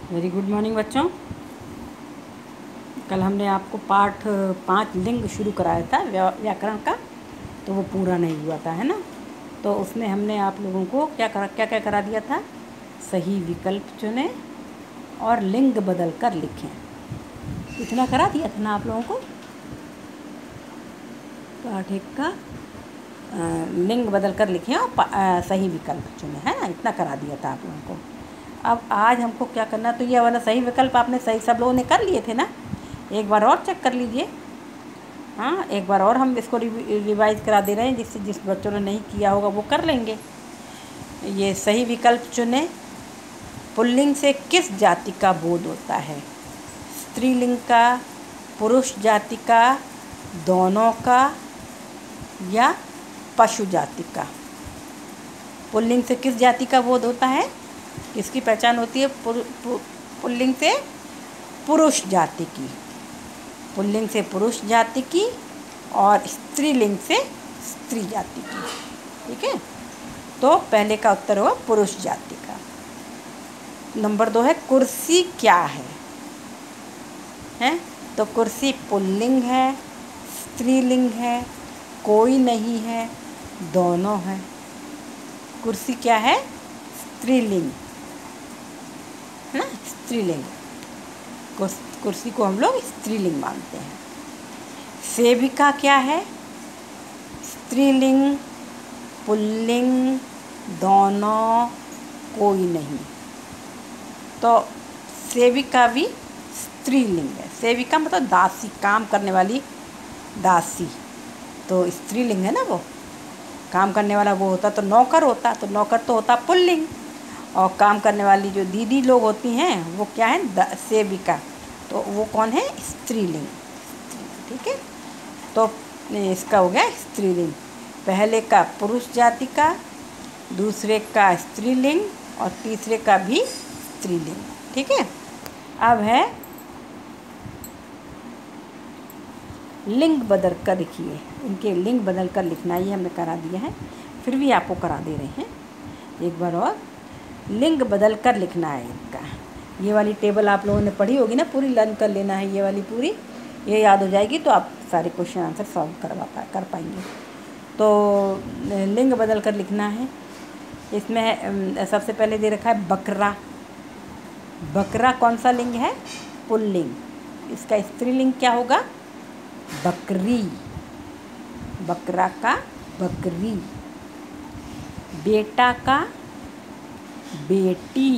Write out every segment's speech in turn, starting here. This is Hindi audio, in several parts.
वेरी गुड मॉर्निंग बच्चों। कल हमने आपको पाठ 5 लिंग शुरू कराया था व्याकरण का, तो वो पूरा नहीं हुआ था, है ना। तो उसमें हमने आप लोगों को क्या करा दिया था। सही विकल्प चुनें और लिंग बदल कर लिखें। इतना करा दिया था ना आप लोगों को। पाठ 1 का लिंग बदल कर लिखें और सही विकल्प चुनें, है ना। इतना करा दिया था आप लोगों को। अब आज हमको क्या करना, तो ये वाला सही विकल्प आपने सही सब लोगों ने कर लिए थे ना। एक बार और चेक कर लीजिए। हाँ, एक बार और हम इसको रिवाइज करा दे रहे हैं, जिससे जिस बच्चों ने नहीं किया होगा वो कर लेंगे। ये सही विकल्प चुने। पुल्लिंग से किस जाति का बोध होता है? स्त्रीलिंग का, पुरुष जाति का, दोनों का या पशु जाति का? पुल्लिंग से किस जाति का बोध होता है? किसकी पहचान होती है? पुल्लिंग से पुरुष जाति की, पुल्लिंग से पुरुष जाति की और स्त्रीलिंग से स्त्री जाति की। ठीक है, तो पहले का उत्तर होगा पुरुष जाति का। नंबर 2 है कुर्सी क्या है? तो कुर्सी पुल्लिंग है, स्त्रीलिंग है, कोई नहीं है, दोनों है। कुर्सी क्या है? स्त्रीलिंग, है ना, स्त्रीलिंग। कुर्सी को हम लोग स्त्रीलिंग मानते हैं। सेविका क्या है? स्त्रीलिंग, पुल्लिंग, दोनों, कोई नहीं। तो सेविका भी स्त्रीलिंग है। सेविका मतलब दासी, काम करने वाली दासी, तो स्त्रीलिंग है ना। वो काम करने वाला वो होता तो नौकर होता, तो नौकर तो होता पुल्लिंग। और काम करने वाली जो दीदी लोग होती हैं वो क्या है? सेविका, तो वो कौन है? स्त्रीलिंग। ठीक है, तो इसका हो गया स्त्रीलिंग। पहले का पुरुष जाति का, दूसरे का स्त्रीलिंग और तीसरे का भी स्त्रीलिंग। ठीक है, अब है लिंग बदल कर लिखिए। इनके लिंग बदल कर लिखना ये हमने करा दिया है, फिर भी आपको करा दे रहे हैं एक बार और। लिंग बदल कर लिखना है इनका। ये वाली टेबल आप लोगों ने पढ़ी होगी ना, पूरी लर्न कर लेना है। ये वाली पूरी ये याद हो जाएगी तो आप सारे क्वेश्चन आंसर सॉल्व कर पाएंगे। तो लिंग बदल कर लिखना है। इसमें सबसे पहले दे रखा है बकरा। बकरा कौन सा लिंग है? पुल्लिंग। इसका स्त्रीलिंग क्या होगा? बकरी। बकरा का बकरी। बेटा का बेटी।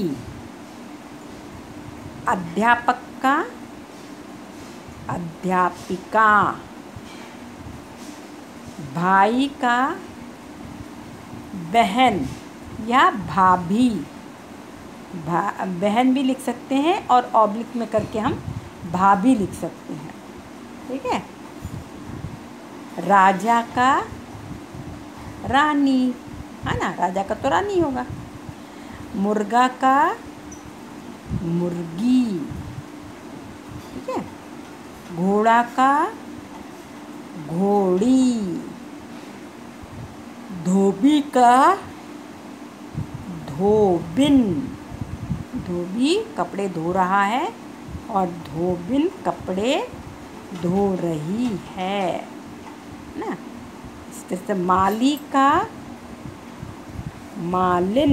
अध्यापक का अध्यापिका। भाई का बहन या भाभी। बहन भी लिख सकते हैं और ऑब्लिक में करके हम भाभी लिख सकते हैं। ठीक है, राजा का रानी, है ना, राजा का तो रानी होगा। मुर्गा का मुर्गी। ठीक है, घोड़ा का घोड़ी। धोबी का धोबिन। धोबी कपड़े धो रहा है और धोबिन कपड़े धो रही है ना। इस तरह से माली का मालिन।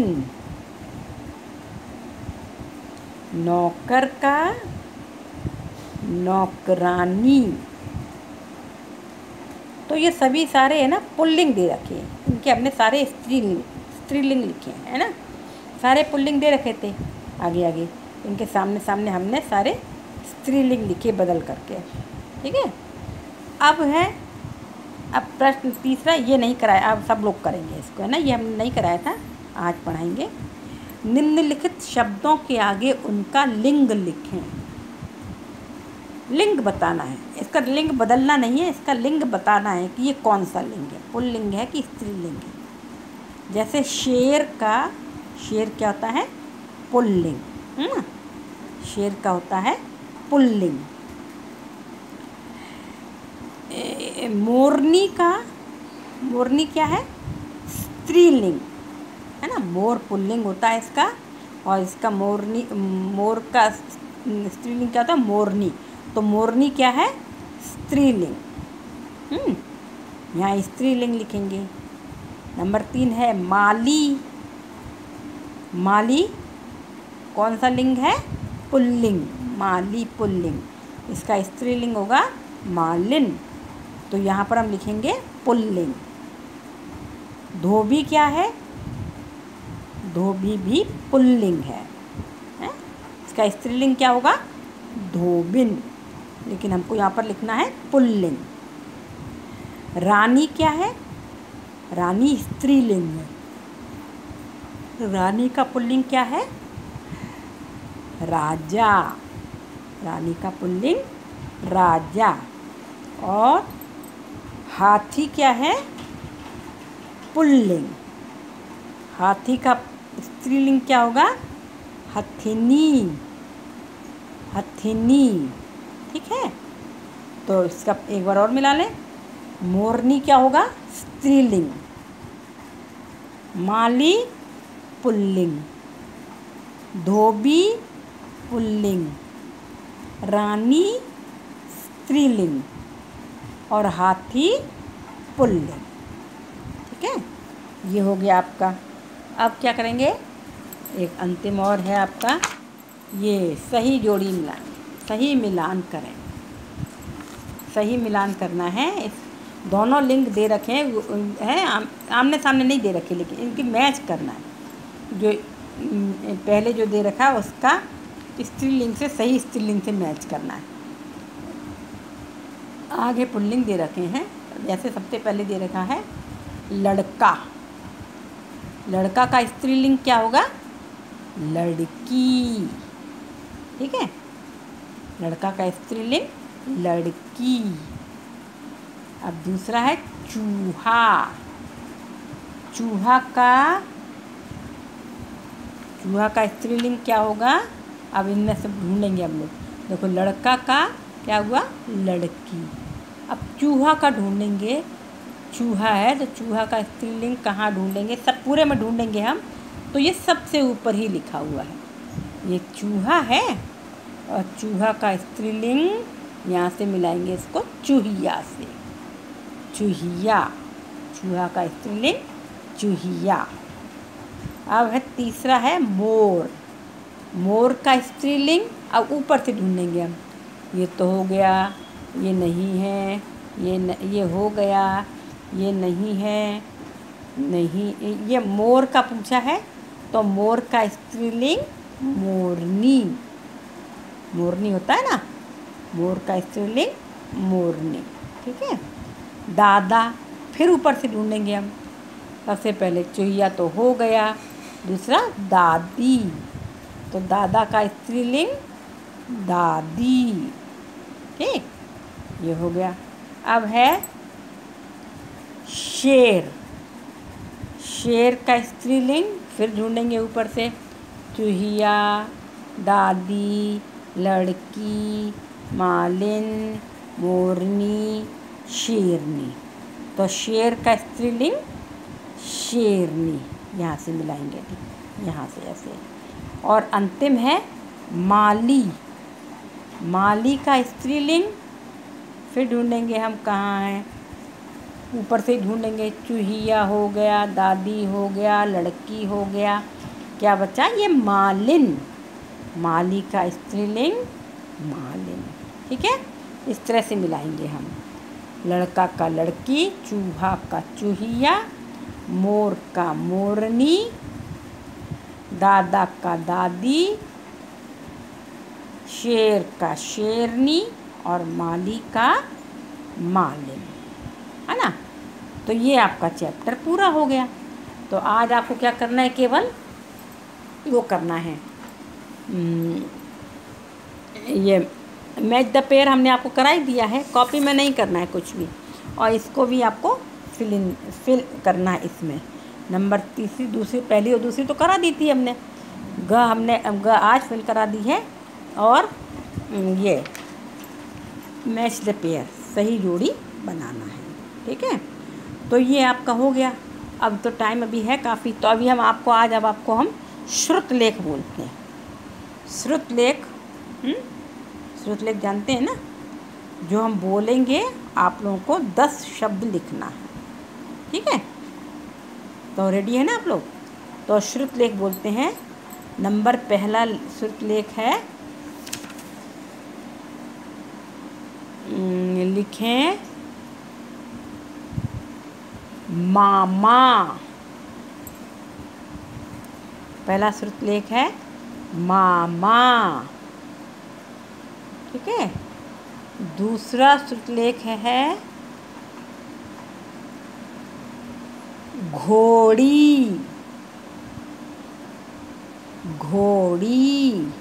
नौकर का नौकरानी। तो ये सभी सारे है ना पुल्लिंग दे रखे हैं। इनके हमने सारे स्त्रीलिंग लिखे हैं, है ना। सारे पुल्लिंग दे रखे थे आगे आगे, इनके सामने सामने हमने सारे स्त्रीलिंग लिखे बदल करके। ठीक है, अब प्रश्न तीसरा ये नहीं कराया, अब सब लोग करेंगे इसको, है ना। ये हमने नहीं कराया था, आज पढ़ाएंगे। निम्नलिखित शब्दों के आगे उनका लिंग लिखें। लिंग बताना है, इसका लिंग बदलना नहीं है, इसका लिंग बताना है कि ये कौन सा लिंग है, पुल्लिंग है कि स्त्रीलिंग है। जैसे शेर क्या होता है? पुल्लिंग, है ना। शेर का होता है पुल्लिंग। मोरनी क्या है? स्त्रीलिंग, है ना। मोर पुल्लिंग होता है इसका और इसका मोरनी, मोर का स्त्रीलिंग क्या होता है? मोरनी। तो मोरनी क्या है? स्त्रीलिंग। यहाँ स्त्रीलिंग लिखेंगे। नंबर 3 है माली। माली कौन सा लिंग है? पुल्लिंग। माली पुल्लिंग, इसका स्त्रीलिंग होगा मालिन। तो यहाँ पर हम लिखेंगे पुल्लिंग। धोबी क्या है? धोबी भी पुल्लिंग है, इसका स्त्रीलिंग क्या होगा? धोबिन, लेकिन हमको यहाँ पर लिखना है पुल्लिंग। रानी क्या है? रानी स्त्रीलिंग है। रानी का पुल्लिंग क्या है? राजा। रानी का पुल्लिंग राजा। और हाथी क्या है? पुल्लिंग। हाथी का स्त्रीलिंग क्या होगा? हथिनी। हथिनी, ठीक है। तो इसका एक बार और मिला लें। मोरनी क्या होगा? स्त्रीलिंग। माली पुल्लिंग। धोबी पुल्लिंग। रानी स्त्रीलिंग। और हाथी पुल्लिंग, ठीक है। ये हो गया आपका। अब क्या करेंगे? एक अंतिम और है आपका, ये सही जोड़ी मिलान। सही मिलान करें। सही मिलान करना है। इस दोनों लिंक दे रखे हैं, आमने सामने नहीं दे रखे, लेकिन इनकी मैच करना है। जो पहले जो दे रखा है उसका स्त्रीलिंग से, सही स्त्रीलिंग से मैच करना है। आगे पुल्लिंग दे रखे हैं। जैसे सबसे पहले दे रखा है लड़का। लड़का का स्त्रीलिंग क्या होगा? लड़की, ठीक है। लड़का का स्त्रीलिंग लड़की। अब दूसरा है चूहा। चूहा का स्त्रीलिंग क्या होगा? अब इनमें से ढूंढेंगे हम लोग। देखो, लड़का का क्या हुआ? लड़की। अब चूहा का ढूंढेंगे। चूहा है तो चूहा का स्त्रीलिंग कहाँ ढूंढेंगे? सब पूरे में ढूंढेंगे हम, तो ये सबसे ऊपर ही लिखा हुआ है। ये चूहा है और चूहा का स्त्रीलिंग यहाँ से मिलाएंगे इसको चूहिया से। चूहिया। चूहा का स्त्रीलिंग चूहिया। अब है तीसरा है मोर। मोर का स्त्रीलिंग अब ऊपर से ढूंढेंगे हम। ये तो हो गया, ये नहीं है, ये हो गया, ये नहीं है, नहीं, ये मोर का पूछा है तो मोर का स्त्रीलिंग मोरनी। मोरनी होता है ना, मोर का स्त्रीलिंग मोरनी, ठीक है। दादा, फिर ऊपर से ढूंढेंगे हम। सबसे पहले चूहिया तो हो गया, दूसरा दादी, तो दादा का स्त्रीलिंग दादी, ठीक, ये हो गया। अब है शेर। शेर का स्त्रीलिंग फिर ढूंढेंगे ऊपर से, चूहिया, दादी, लड़की, मालिन, मोरनी, शेरनी। तो शेर का स्त्रीलिंग शेरनी, यहाँ से मिलाएंगे, ठीक, यहाँ से ऐसे। और अंतिम है माली। माली का स्त्रीलिंग फिर ढूंढेंगे हम, कहाँ है? ऊपर से ढूंढेंगे। चूहिया हो गया, दादी हो गया, लड़की हो गया, क्या बचा? ये मालिन। माली का स्त्रीलिंग मालिन, ठीक है। इस तरह से मिलाएंगे हम। लड़का का लड़की, चूहा का चूहिया, मोर का मोरनी, दादा का दादी, शेर का शेरनी और माली का मालिन, है ना। तो ये आपका चैप्टर पूरा हो गया। तो आज आपको क्या करना है? केवल वो करना है, ये मैच द पेयर हमने आपको करा ही दिया है, कॉपी में नहीं करना है कुछ भी। और इसको भी आपको फिल करना है। इसमें नंबर तीसरी, दूसरी, पहली और दूसरी तो करा दी थी हमने। हमने आज फिल करा दी है। और ये मैच द पेयर, सही जोड़ी बनाना है, ठीक है। तो ये आपका हो गया। अब तो टाइम अभी है काफ़ी, तो अभी हम आपको आज, अब आपको हम श्रुतलेख बोलते हैं। श्रुतलेख, श्रुतलेख जानते हैं ना, जो हम बोलेंगे आप लोगों को 10 शब्द लिखना है, ठीक है। तो रेडी है ना आप लोग? तो श्रुतलेख बोलते हैं। नंबर पहला श्रुतलेख है, लिखें मामा। पहला श्रुतलेख है मामा, ठीक है। दूसरा श्रुतलेख है घोड़ी, घोड़ी।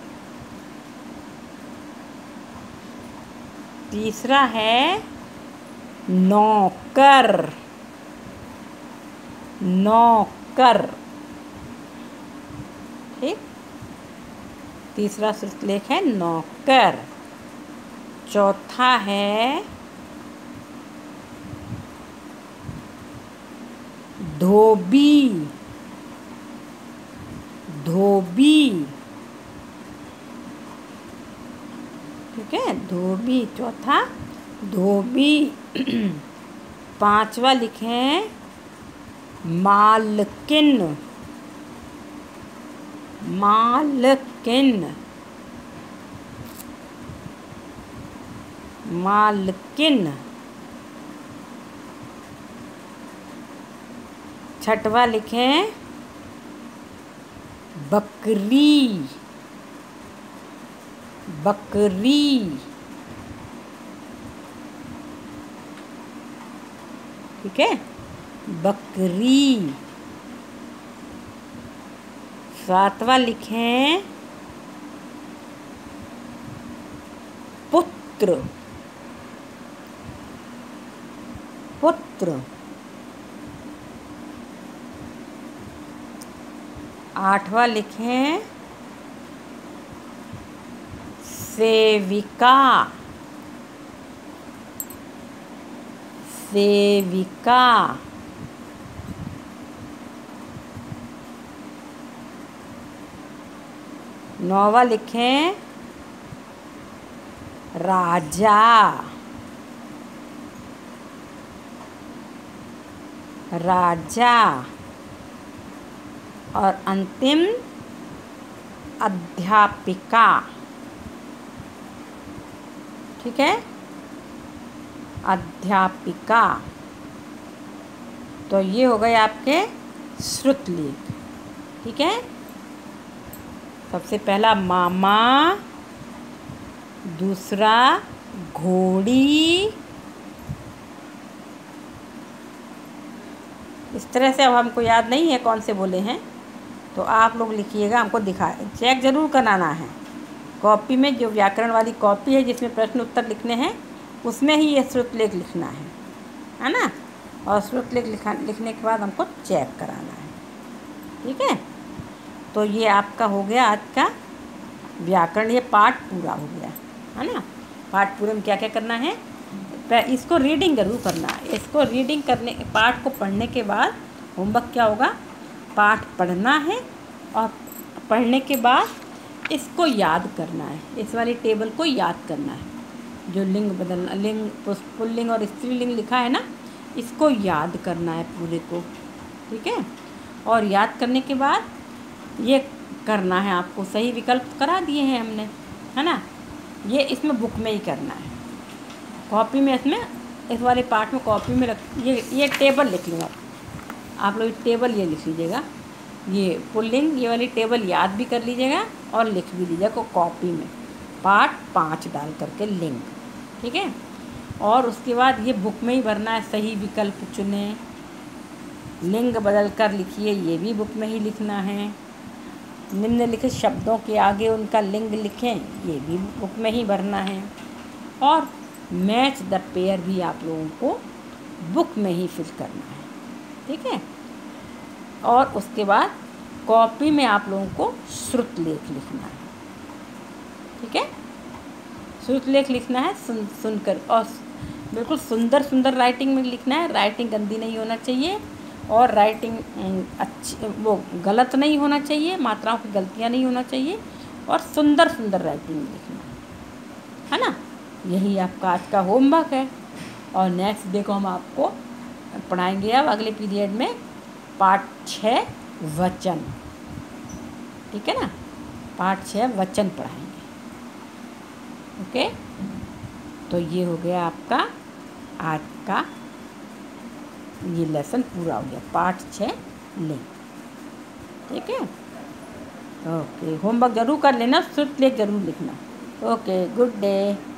तीसरा है नौकर, नौकर, ठीक। तीसरा श्रुतलेख है नौकर। चौथा है धोबी, धोबी, ठीक है, धोबी। चौथा धोबी। पांचवा लिखें मालकिन, मालकिन, मालकिन। छठवा लिखें बकरी, बकरी, ठीक है, बकरी। सातवां लिखें पुत्र, पुत्र। आठवां लिखें सेविका, सेविका। नौवां लिखें राजा, राजा। और अंतिम अध्यापिका, ठीक है, अध्यापिका। तो ये हो गए आपके श्रुतलेख, ठीक है। सबसे पहला मामा, दूसरा घोड़ी। इस तरह से अब हमको याद नहीं है कौन से बोले हैं, तो आप लोग लिखिएगा, हमको चेक ज़रूर कराना है। कॉपी में जो व्याकरण वाली कॉपी है जिसमें प्रश्न उत्तर लिखने हैं, उसमें ही ये श्रुतलेख लिखना है ना। और श्रुतलेख लिखने के बाद हमको चेक कराना है, ठीक है। तो ये आपका हो गया आज का व्याकरण, ये पाठ पूरा हो गया है ना। पाठ पूरे में क्या क्या करना है, इसको रीडिंग ज़रूर करना है। इसको रीडिंग करने, पाठ को पढ़ने के बाद होमवर्क क्या होगा, पाठ पढ़ना है और पढ़ने के बाद इसको याद करना है। इस वाली टेबल को याद करना है, जो लिंग बदलना, लिंग पुल्लिंग और स्त्रीलिंग लिखा है ना, इसको याद करना है पूरे को, ठीक है। और याद करने के बाद ये करना है आपको, सही विकल्प करा दिए हैं हमने, है ना। ये इसमें बुक में ही करना है, कॉपी में, इसमें इस वाले पार्ट में कॉपी में ये टेबल लिख लूँगा। आप लोग टेबल ये लिख लीजिएगा, ये पुल्लिंग, ये वाली टेबल याद भी कर लीजिएगा और लिख भी लीजिएगा कॉपी में, पार्ट 5 डाल करके लिंग, ठीक है। और उसके बाद ये बुक में ही भरना है, सही विकल्प चुनें, लिंग बदल कर लिखिए, ये भी बुक में ही लिखना है। निम्नलिखित शब्दों के आगे उनका लिंग लिखें, ये भी बुक में ही भरना है। और मैच द पेयर भी आप लोगों को बुक में ही फिल करना है, ठीक है। और उसके बाद कॉपी में आप लोगों को श्रुतलेख लिखना है, ठीक है। श्रुतलेख लिखना है सुनकर, और बिल्कुल सुंदर सुंदर राइटिंग में लिखना है, राइटिंग गंदी नहीं होना चाहिए। और राइटिंग अच्छी, वो गलत नहीं होना चाहिए, मात्राओं की गलतियाँ नहीं होना चाहिए, और सुंदर सुंदर राइटिंग लिखना है ना। यही आपका आज का होमवर्क है। और नेक्स्ट डे को हम आपको पढ़ाएंगे अब अगले पीरियड में पाठ 6 वचन, ठीक है ना। पाठ 6 वचन पढ़ाएंगे। ओके, तो ये हो गया आपका आज का ये लेसन पूरा हो गया, पाठ 6 लिंग, ठीक है। ओके, होमवर्क ज़रूर कर लेना, शुल्क लेख ज़रूर लिखना। Okay, good day.